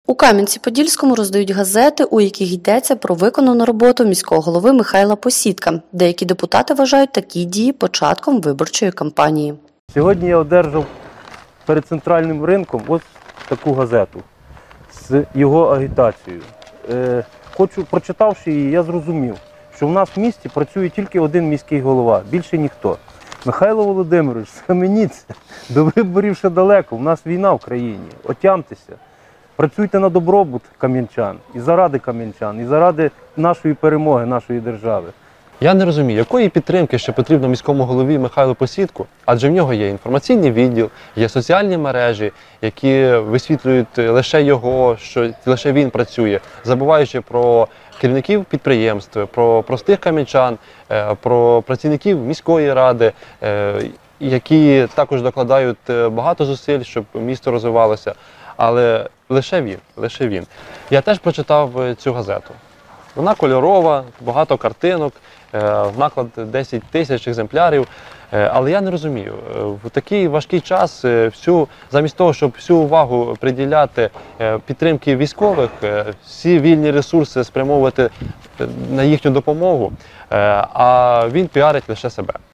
У Кам'янці-Подільському роздають газети, у яких йдеться про виконану роботу міського голови Михайла Посідка. Деякі депутати вважають такі дії початком виборчої кампанії. Сьогодні я одержав перед центральним ринком ось таку газету з його агітацією. Прочитавши її, я зрозумів, що в нас в місті працює тільки один міський голова, більше ніхто. Михайло Володимирович, схаменіться, до виборів ще далеко, в нас війна в країні, отямтеся. Працюйте на добробут кам'янчан, і заради кам'янчан, і заради нашої перемоги, нашої держави. Я не розумію, якої підтримки ще потрібно міському голові Михайлу Посідку, адже в нього є інформаційний відділ, є соціальні мережі, які висвітлюють лише його, що лише він працює, забуваючи про керівників підприємств, про простих кам'янчан, про працівників міської ради, які також докладають багато зусиль, щоб місто розвивалося. Але лише він. Я теж прочитав цю газету. Вона кольорова, багато картинок, наклад 10 тисяч екземплярів. Але я не розумію, в такий важкий час замість того, щоб всю увагу приділяти підтримки військових, всі вільні ресурси спрямовувати на їхню допомогу, а він піарить лише себе.